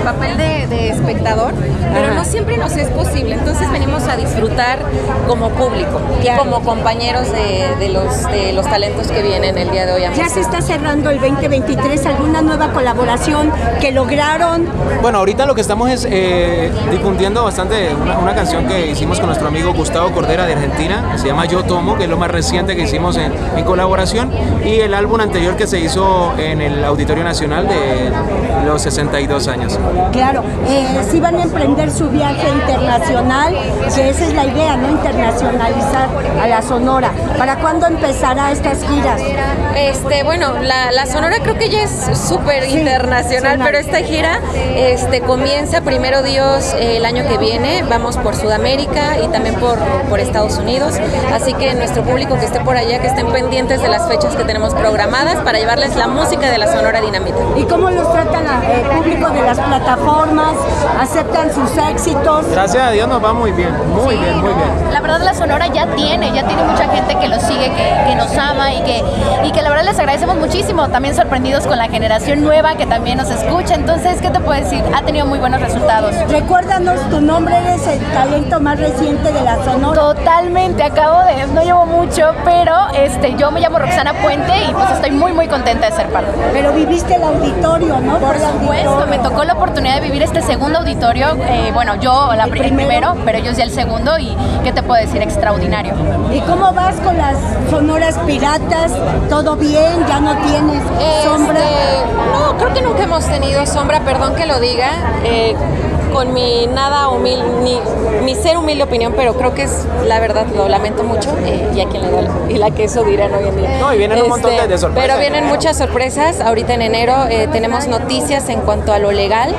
papel de espectador, pero no siempre nos es posible. Entonces venimos a disfrutar como público y como compañeros de los talentos que vienen el día de hoy. Ya se está cerrando el 2023, ¿alguna nueva colaboración que lograron? Bueno, ahorita lo que estamos es difundiendo bastante una canción que hicimos con nuestro amigo Gustavo Cordera de Argentina, que se llama Yo Tomo, que es lo más reciente que hicimos en colaboración, y el álbum anterior que se hizo en el Auditorio Nacional de los 62 años. Claro, sí van a emprender su viaje internacional, que esa es la idea, ¿no? Internacionalizar a la Sonora. ¿Para cuándo empezará estas giras? Bueno, la Sonora creo que ya es súper internacional, pero esta gira comienza primero Dios el año que viene. Vamos por Sudamérica y también por Estados Unidos, así que nuestro público que esté por allá, que estén pendientes de las fechas que tenemos programadas para llevarles la música de la Sonora Dinamita. ¿Y cómo los tratan el público de las plataformas? ¿Aceptan sus éxitos? Gracias a Dios nos va muy bien, muy bien. La verdad la Sonora ya tiene mucha gente que los sigue, que nos ama y que la verdad les agradecemos muchísimo, también sorprendidos con la generación nueva que también nos escucha. Entonces, ¿qué te puedo decir? Ha tenido muy buenos resultados. Recuérdanos tu nombre, eres el talento más reciente de la Sonora. Totalmente, no llevo mucho, pero yo me llamo Roxana Puente y pues estoy muy contenta de ser parte. Pero viviste el auditorio, ¿no? Por supuesto, me tocó la oportunidad de vivir este segundo auditorio, yo el primero, pero ellos ya el segundo, y ¿qué te puedo decir? Extraordinario. ¿Y cómo vas con las sonoras piratas? ¿Todo bien? ¿Ya no tienes sombra? No, creo que nunca hemos tenido sombra, perdón que lo diga, con mi nada humilde, mi ser humilde opinión, pero creo que es la verdad, lo lamento mucho, y a quien le duele, y la que eso dirán hoy en día. No, y vienen un montón de sorpresas. Pero vienen muchas sorpresas, ahorita en enero tenemos noticias en cuanto a lo legal,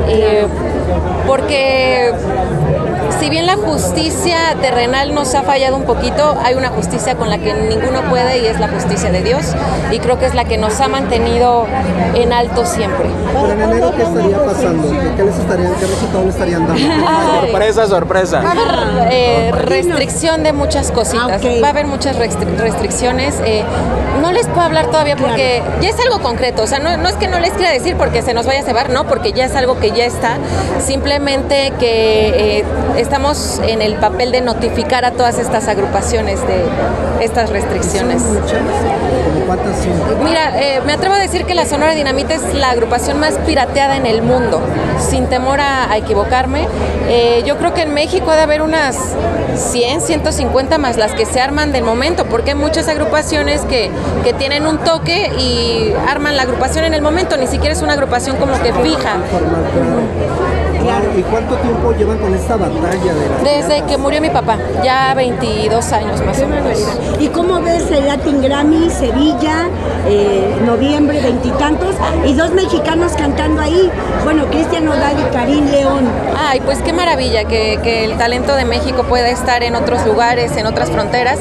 porque si bien la justicia terrenal nos ha fallado un poquito, hay una justicia con la que ninguno puede y es la justicia de Dios, y creo que es la que nos ha mantenido en alto siempre. Pero en enero, ¿qué estaría pasando? ¿Qué resultado le estarían dando? Sorpresa. Va a haber restricción de muchas cositas, va a haber muchas restricciones. No les puedo hablar todavía porque ya es algo concreto, o sea, no es que no les quiera decir porque se nos vaya a cebar, no, porque ya es algo que ya está, simplemente que estamos en el papel de notificar a todas estas agrupaciones de estas restricciones. ¿Cómo cuántas son? Mira, me atrevo a decir que la Sonora Dinamita es la agrupación más pirateada en el mundo, sin temor a equivocarme. Yo creo que en México ha de haber unas 100, 150 más las que se arman del momento, porque hay muchas agrupaciones que tienen un toque y arman la agrupación en el momento, ni siquiera es una agrupación como que fija. ¿Y cuánto tiempo llevan con esta batalla de las Desde piratas? que murió mi papá, ya 22 años más o menos. ¿Y cómo ves el Latin Grammy Sevilla, noviembre, veintitantos, y dos mexicanos cantando ahí? Bueno, Cristian Nodal y Karim León. Ay, pues qué maravilla que el talento de México pueda estar en otros lugares, en otras fronteras,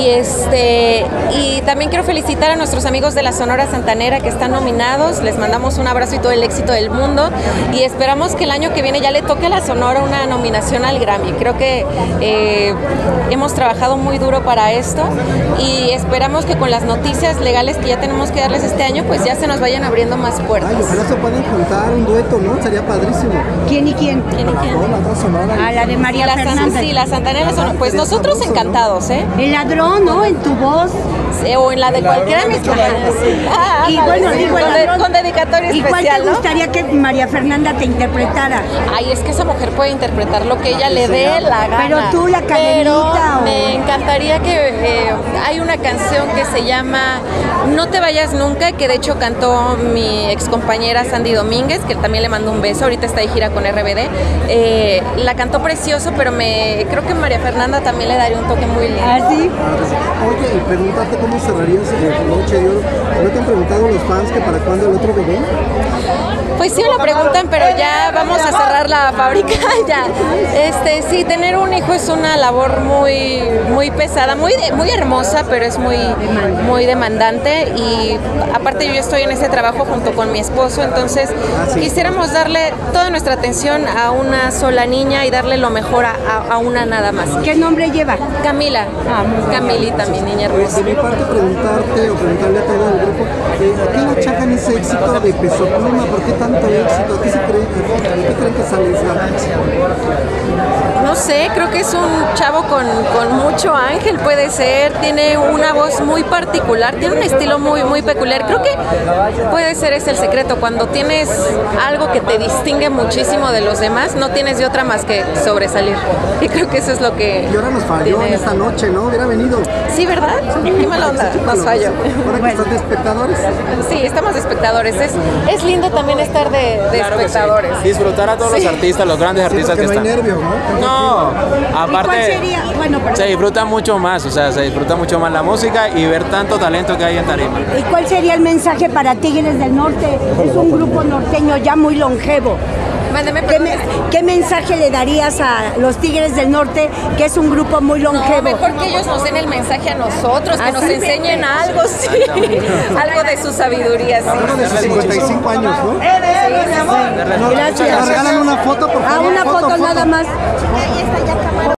y también quiero felicitar a nuestros amigos de la Sonora Santanera que están nominados. Les mandamos un abrazo y todo el éxito del mundo, y esperamos que el año que viene ya le toque a la Sonora una nominación al Grammy. Creo que hemos trabajado muy duro para esto y esperamos que con las noticias legales que ya tenemos que darles este año, pues ya se nos vayan abriendo más puertas. Ay, ojalá se puedan juntar un dueto, ¿no? Sería padrísimo. ¿Quién y quién? ¿Quién y quién? La otra Sonora. A la de María Fernanda. Sí, la Santanera son, pues nosotros encantados, ¿eh? El ladrón, ¿no? En tu voz. O en la de cualquiera de mis compañeros. Y bueno, digo, el ladrón. Con dedicatoria ¿Y cuál especial, te gustaría que María Fernanda te interpretara? Ay, es que esa mujer puede interpretar lo que ella le dé la gana. Pero tú, la cadenita. Me encantaría que hay una canción que se llama No te vayas nunca, que de hecho cantó mi ex compañera Sandy Domínguez, que también le mandó un beso, ahorita está de gira con RBD. La cantó precioso, pero creo que María Fernanda también le daría un toque muy lindo. ¿Ah, sí? Oye, y preguntarte cómo cerrarías Noche de Oro. ¿No te han preguntado los fans que para cuándo el otro bebé? Pues sí me lo preguntan, pero ya vamos a cerrar la fábrica ya. Sí, tener un hijo es una labor muy pesada, muy hermosa, pero es muy demandante, y aparte yo estoy en ese trabajo junto con mi esposo, entonces quisiéramos darle toda nuestra atención a una sola niña y darle lo mejor a una nada más. ¿Qué nombre lleva? Camila, Camilita, mi niña hermosa. De mi parte preguntarle a todo el grupo, ¿a qué le achacan ese éxito de Peso Pluma? ¿Por qué tanto talento, éxito? ¿Qué creen que sale esa? No sé, creo que es un chavo con mucho ángel, puede ser, tiene una voz muy particular, tiene un estilo muy peculiar. Creo que puede ser ese el secreto, cuando tienes algo que te distingue muchísimo de los demás, no tienes de otra más que sobresalir. Y creo que eso es lo que... Y ahora nos falló en esta noche, ¿no? Hubiera venido. Sí, ¿verdad? Qué mala onda, nos falló. Ahora que estás de espectadores. Sí, estamos de espectadores. Es lindo también estar de Claro que espectadores. sí. Disfrutar a todos los artistas, los grandes artistas que Porque no hay están. nervios, ¿no? No, ¿Y cuál aparte sería? Bueno, perdón. se disfruta mucho más, o sea, se disfruta mucho más la música y ver tanto talento que hay en tarima. ¿Y cuál sería el mensaje para Tigres del Norte? Es un grupo norteño ya muy longevo. Mándeme, ¿Qué, perdón. qué mensaje le darías a los Tigres del Norte, que es un grupo muy No, longevo? mejor que ellos nos den el mensaje a nosotros, que nos Así. enseñen algo, sí. Algo de su sabiduría, sí. Algo de sus 55 años, ¿no? Gracias. Nos regalan una foto, por favor. Una foto nada más.